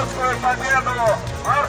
русскую победу! Марш!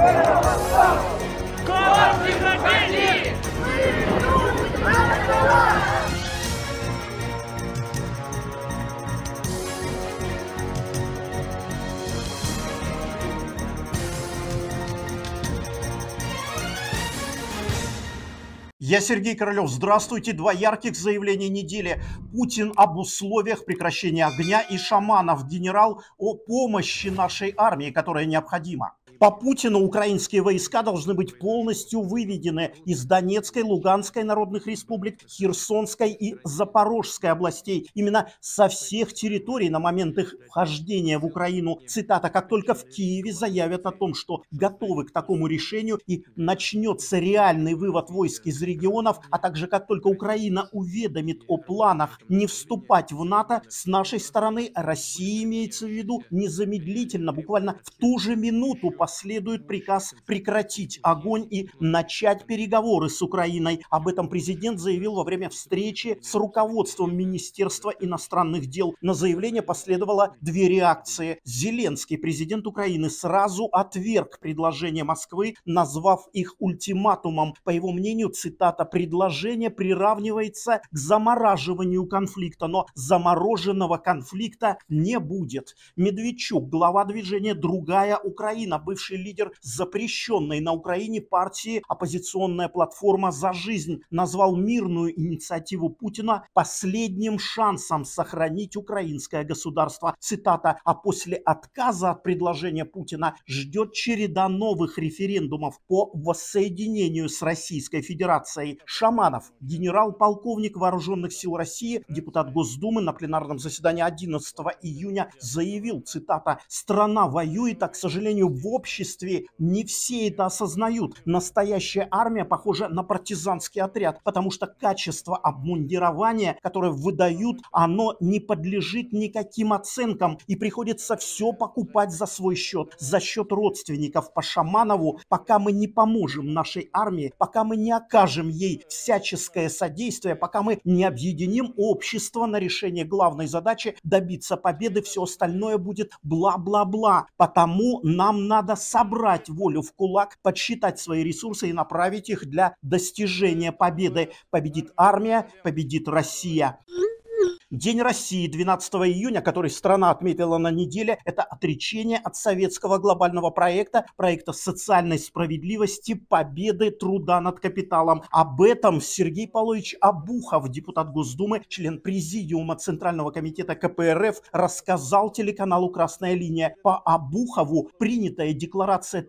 Я Сергей Королев. Здравствуйте. Два ярких заявления недели. Путин об условиях прекращения огня и Шаманов, генерал, о помощи нашей армии, которая необходима. По Путину украинские войска должны быть полностью выведены из Донецкой, Луганской народных республик, Херсонской и Запорожской областей. Именно со всех территорий на момент их вхождения в Украину. Цитата: «Как только в Киеве заявят о том, что готовы к такому решению и начнется реальный вывод войск из регионов, а также как только Украина уведомит о планах не вступать в НАТО, с нашей стороны, России имеется в виду, незамедлительно, буквально в ту же минуту последует приказ прекратить огонь и начать переговоры с Украиной». Об этом президент заявил во время встречи с руководством Министерства иностранных дел. На заявление последовало две реакции. Зеленский, президент Украины, сразу отверг предложение Москвы, назвав их ультиматумом. По его мнению, цитата: «Предложение приравнивается к замораживанию конфликта, но замороженного конфликта не будет». Медведчук, глава движения «Другая Украина», бывший лидер запрещенной на Украине партии «Оппозиционная платформа за жизнь», назвал мирную инициативу Путина последним шансом сохранить украинское государство. Цитата: «А после отказа от предложения Путина ждет череда новых референдумов по воссоединению с Российской Федерацией». Шаманов, генерал-полковник Вооруженных сил России, депутат Госдумы, на пленарном заседании 11 июня заявил, цитата: «Страна воюет, а, к сожалению, в обществе не все это осознают. Настоящая армия похожа на партизанский отряд, потому что качество обмундирования, которое выдают, оно не подлежит никаким оценкам, и приходится все покупать за свой счет, за счет родственников». По Шаманову: «Пока мы не поможем нашей армии, пока мы не окажем ей всяческое содействие, пока мы не объединим общество на решение главной задачи добиться победы, все остальное будет бла-бла-бла. Потому нам надо собрать волю в кулак, подсчитать свои ресурсы и направить их для достижения победы. Победит армия, победит Россия». День России 12 июня, который страна отметила на неделе, это отречение от советского глобального проекта социальной справедливости, победы труда над капиталом. Об этом Сергей Павлович Обухов, депутат Госдумы, член президиума Центрального комитета КПРФ, рассказал телеканалу «Красная линия». По Обухову принятая декларация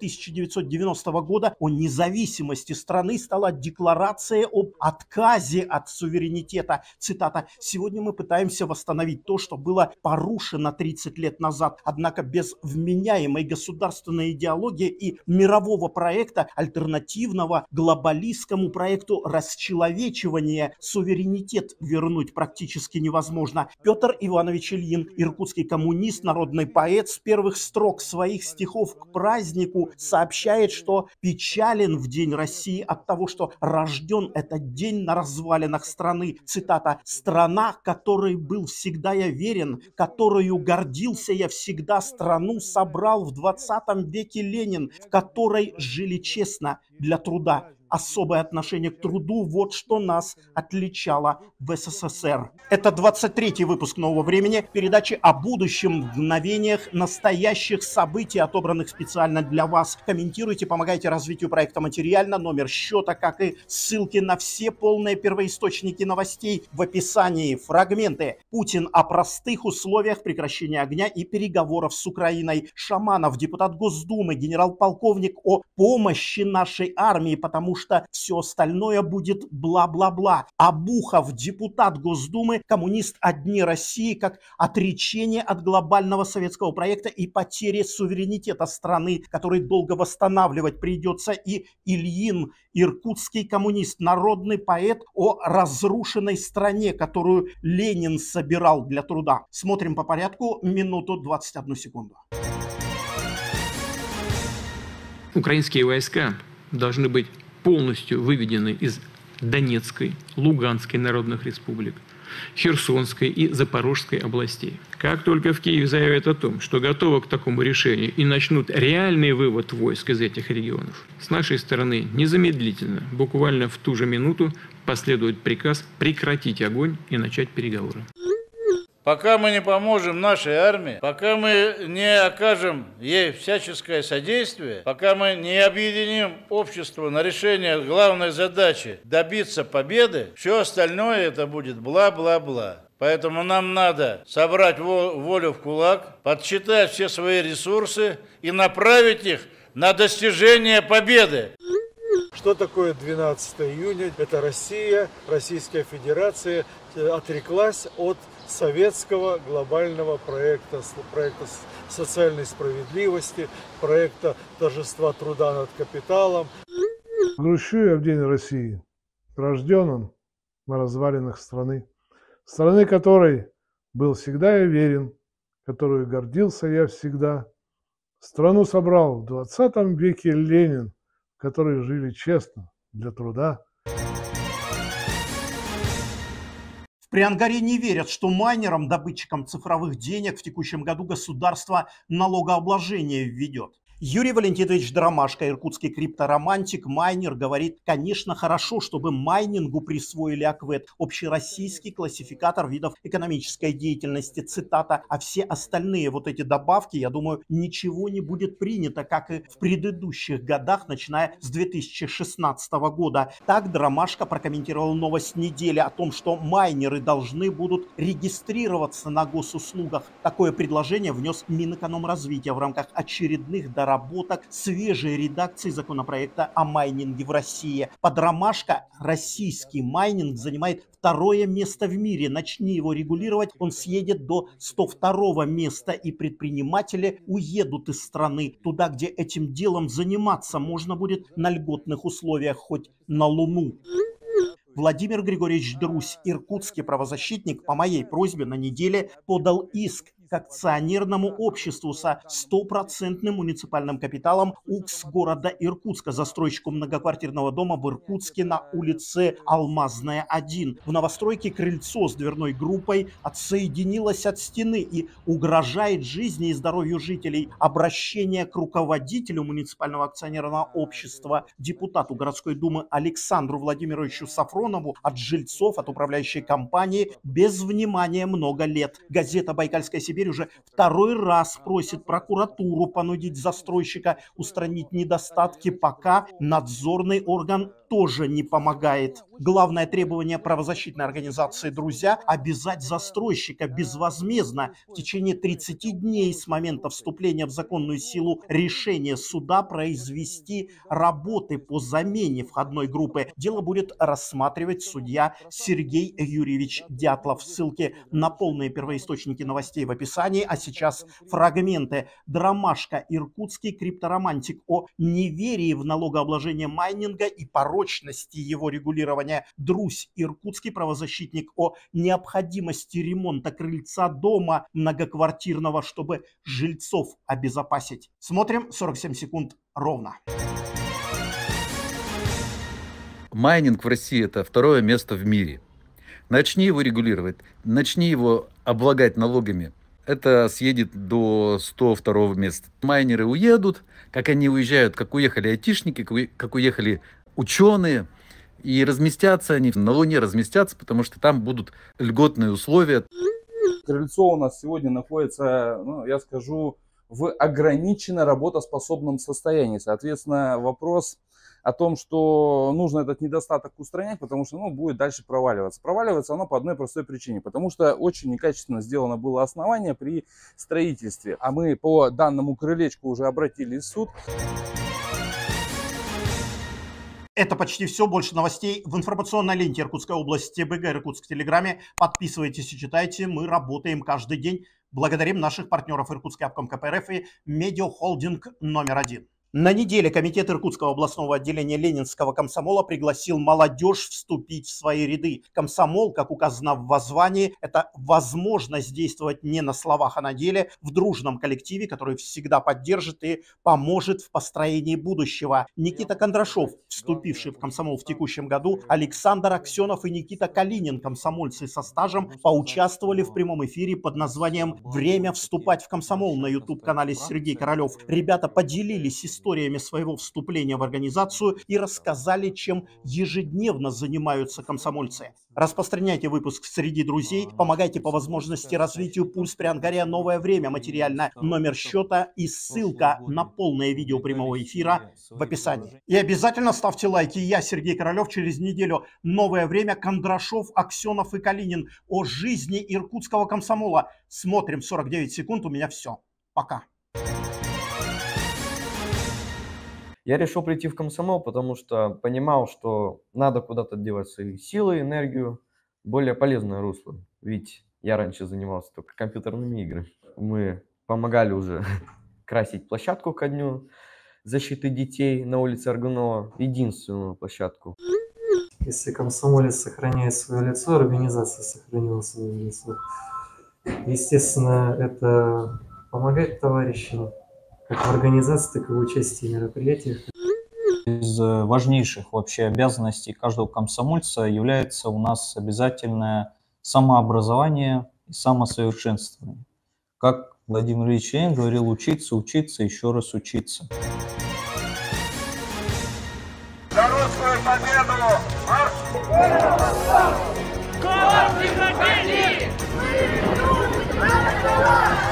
1990 года о независимости страны стала декларацией об отказе от суверенитета. Цитата: «Сегодня мы пытаемся восстановить то, что было порушено 30 лет назад. Однако без вменяемой государственной идеологии и мирового проекта, альтернативного глобалистскому проекту расчеловечивания, суверенитет вернуть практически невозможно». Петр Иванович Ильин, иркутский коммунист, народный поэт, с первых строк своих стихов к празднику сообщает, что печален в День России от того, что рожден этот день на развалинах страны. Цитата: «Страна, которой был всегда я верен, которую гордился я всегда, страну собрал в 20 веке Ленин, в которой жили честно для труда». Особое отношение к труду – вот что нас отличало в СССР. Это 23-й выпуск «Нового времени», передачи о будущем, мгновениях настоящих событий, отобранных специально для вас. Комментируйте, помогайте развитию проекта материально. Номер счета, как и ссылки на все полные первоисточники новостей в описании. Фрагменты. Путин о простых условиях прекращения огня и переговоров с Украиной. Шаманов, депутат Госдумы, генерал-полковник, о помощи нашей армии, потому что все остальное будет бла-бла-бла. Обухов, депутат Госдумы, коммунист о Дне России как отречение от глобального советского проекта и потери суверенитета страны, который долго восстанавливать придется. И Ильин, иркутский коммунист, народный поэт о разрушенной стране, которую Ленин собирал для труда. Смотрим по порядку, минуту 21 секунду. Украинские войска должны быть полностью выведены из Донецкой, Луганской народных республик, Херсонской и Запорожской областей. Как только в Киеве заявят о том, что готовы к такому решению и начнут реальный вывод войск из этих регионов, с нашей стороны незамедлительно, буквально в ту же минуту, последует приказ прекратить огонь и начать переговоры. Пока мы не поможем нашей армии, пока мы не окажем ей всяческое содействие, пока мы не объединим общество на решение главной задачи добиться победы, все остальное это будет бла-бла-бла. Поэтому нам надо собрать волю в кулак, подсчитать все свои ресурсы и направить их на достижение победы. Что такое 12 июня? Это Россия, Российская Федерация отреклась от советского глобального проекта социальной справедливости, проекта торжества труда над капиталом. Грущу я в День России, рожденным на развалинах страны, которой был всегда я верен, которую гордился я всегда. Страну собрал в 20 веке Ленин, в которой жили честно, для труда. В Приангаре не верят, что майнерам, добытчикам цифровых денег в текущем году государство налогообложение введет. Юрий Валентинович Дромашко, иркутский крипторомантик, майнер, говорит, конечно, хорошо, чтобы майнингу присвоили АКВЭД, общероссийский классификатор видов экономической деятельности, цитата, а все остальные вот эти добавки, я думаю, ничего не будет принято, как и в предыдущих годах, начиная с 2016 года. Так Дромашко прокомментировал новость недели о том, что майнеры должны будут регистрироваться на госуслугах. Такое предложение внес Минэкономразвития в рамках очередных доработок свежей редакции законопроекта о майнинге в России. Под Ромашко российский майнинг занимает второе место в мире. Начни его регулировать, он съедет до 102 места, и предприниматели уедут из страны туда, где этим делом заниматься можно будет на льготных условиях, хоть на Луну. Владимир Григорьевич Друзь, иркутский правозащитник, по моей просьбе на неделе подал иск к акционерному обществу со 100% муниципальным капиталом УКС города Иркутска, застройщику многоквартирного дома в Иркутске на улице Алмазная, 1. В новостройке крыльцо с дверной группой отсоединилось от стены и угрожает жизни и здоровью жителей. Обращение к руководителю муниципального акционерного общества, депутату городской думы Александру Владимировичу Сафронову от жильцов, от управляющей компании без внимания много лет. Газета «Байкальская Сибирь» уже второй раз просит прокуратуру понудить застройщика устранить недостатки, пока надзорный орган тоже не помогает. Главное требование правозащитной организации «Друзья» – обязать застройщика безвозмездно в течение 30 дней с момента вступления в законную силу решения суда произвести работы по замене входной группы. Дело будет рассматривать судья Сергей Юрьевич Дятлов. Ссылки на полные первоисточники новостей в описании, а сейчас фрагменты. Дромашко, иркутский крипторомантик, о неверии в налогообложение майнинга и порочности его регулирования. Друзь, иркутский правозащитник, о необходимости ремонта крыльца дома многоквартирного, чтобы жильцов обезопасить. Смотрим 47 секунд ровно. Майнинг в России – это второе место в мире. Начни его регулировать, начни его облагать налогами, это съедет до 102 места. Майнеры уедут, как они уезжают, как уехали айтишники, как уехали ученые, и разместятся они на Луне, разместятся, потому что там будут льготные условия. Крыльцо у нас сегодня находится, я скажу, в ограниченно работоспособном состоянии. Соответственно, вопрос о том, что нужно этот недостаток устранять, потому что будет дальше проваливаться. Проваливается оно по одной простой причине, потому что очень некачественно сделано было основание при строительстве. А мы по данному крылечку уже обратились в суд. Это почти все. Больше новостей в информационной ленте Иркутской области БГ Иркутск в Телеграме. Подписывайтесь и читайте. Мы работаем каждый день. Благодарим наших партнеров Иркутский обком КПРФ и Медиахолдинг номер 1. На неделе комитет Иркутского областного отделения Ленинского комсомола пригласил молодежь вступить в свои ряды. Комсомол, как указано в воззвании, это возможность действовать не на словах, а на деле в дружном коллективе, который всегда поддержит и поможет в построении будущего. Никита Кондрашов, вступивший в комсомол в текущем году, Александр Аксенов и Никита Калинин, комсомольцы со стажем, поучаствовали в прямом эфире под названием «Время вступать в комсомол» на YouTube-канале Сергей Королев. Ребята поделились историями своего вступления в организацию и рассказали, чем ежедневно занимаются комсомольцы. Распространяйте выпуск среди друзей, помогайте по возможности развитию «Пульс при Ангаре. Новое время» материально. Номер счета и ссылка на полное видео прямого эфира в описании. И обязательно ставьте лайки. Я, Сергей Королев, через неделю «Новое время», Кондрашов, Аксенов и Калинин о жизни иркутского комсомола. Смотрим 49 секунд, у меня все. Пока. Я решил прийти в комсомол, потому что понимал, что надо куда-то девать свои силы, энергию, более полезное русло. Ведь я раньше занимался только компьютерными играми. Мы помогали уже красить площадку ко дню защиты детей на улице Аргунова, единственную площадку. Если комсомолец сохраняет свое лицо, организация сохранила свое лицо. Естественно, это помогать товарищам, как в организации, так и в участии в мероприятиях. Из важнейших вообще обязанностей каждого комсомольца является у нас обязательное самообразование и самосовершенствование. Как Владимир Ильич Ленин говорил, учиться, учиться, еще раз учиться. За русскую победу! Марш! Голос не